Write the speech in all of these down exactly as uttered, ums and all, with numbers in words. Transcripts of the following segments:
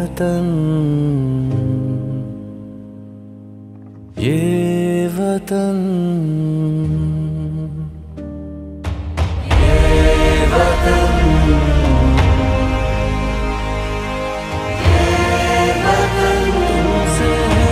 वतन, ये वतन, ये वतन, ये वतन तुमसे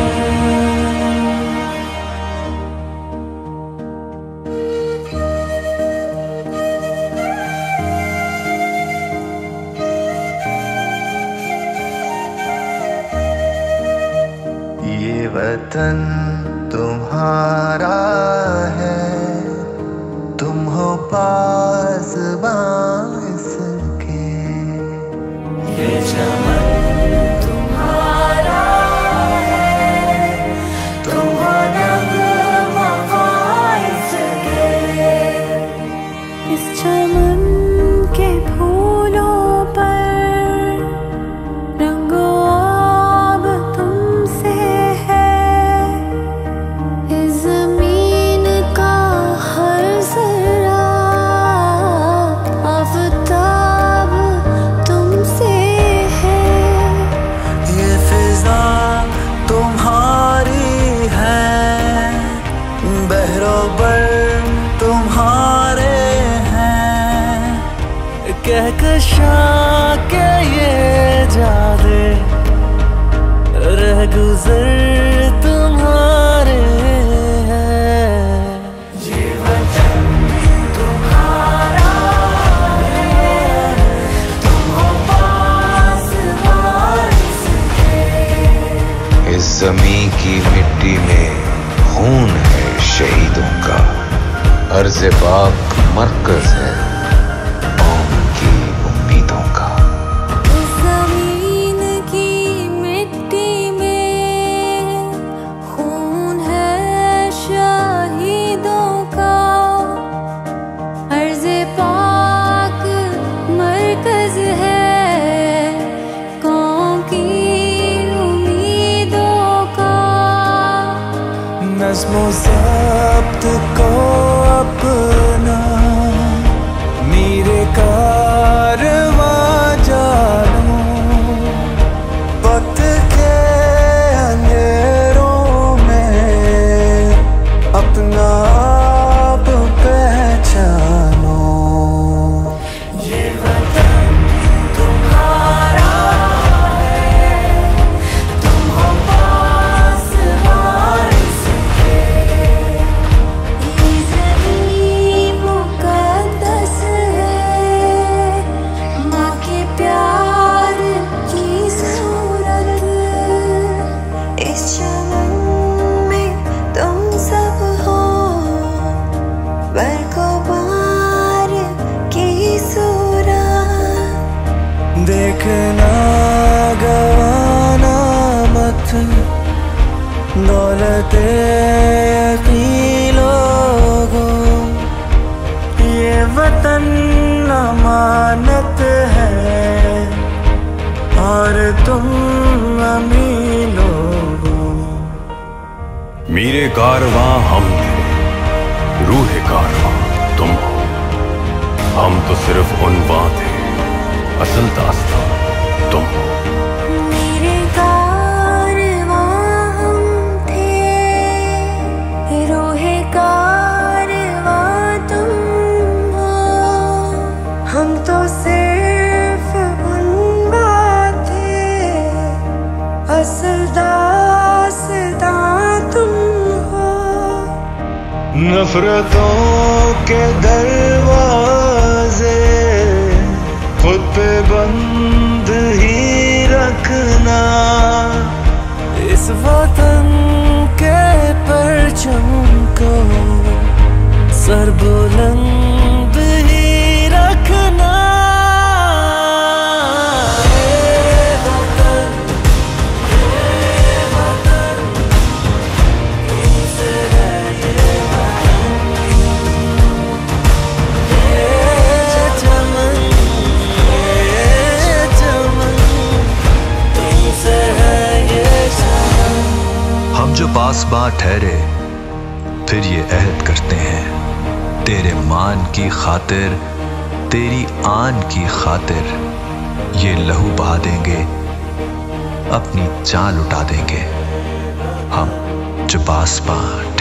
है। ये वतन तुम्हारा है, तुम हो पासबां इसके। ये चमन तुम्हारा है, तुम हो नगमा इसके। इस चमन के फूलों पर रंगो आब तुमसे है। इस जमीन का हर जरा आफताब तुमसे है। ये फिजा तुम्हारी है, बहरोबर तुम्हारे हैं। कहकशां के ये जादे रह गुजर तुम्हारे हैं। ये वतन तुम्हारा है, तुम हो पासबां इसके। इस ज़मीं की मिट्टी में खून है शहीदों का, अर्ज़ पाक मरकज़ है कौम की उम्मीदों का। इस ज़मीन की मिट्टी में खून है शहीदों का, अर्ज़े पाक मरकज़ है कौम की उम्मीदों का। नज़्मो ज़ब्त को अपना मेरे कारवां जानो, वक्त के अंधेरों में अपना आप पहचानो। ये वतन तुम्हारा है, तुम हो पासबां इसके। ये ज़मीन मुक़द्दस है, माँ के प्यार की सूरत। इस चमन में तुम सब हो, बरक़बार की सूरत। देखना गवाना मत दौलते यकीन लोगों, ये वतन अमानत है और तुम अमीर लोगों। मीरे कारवां हम थे, रूहे कारवां तुम हो। हम तो सिर्फ उन्वां थे, असल दास्तां तुम हो। मेरे कारवां हम थे, रोहे कारवां तुम हो। हम तो सिर्फ उन्वां थे, असल दास्तां तुम हो। नफरतों के दरवाजे खुद पे बंद ही रखना, इस वतन के परचम को सर बुलंद ही रखना। ये वतन, ये वतन तुमसे है। ये वतन, ये चमन, ये चमन तुमसे है। ये चमन हम जो पासबां ठहरे फिर ये अहद करते हैं, तेरे मान की खातिर, तेरी आन की खातिर ये लहू बहा देंगे, अपनी जान लुटा देंगे हम जो पासबान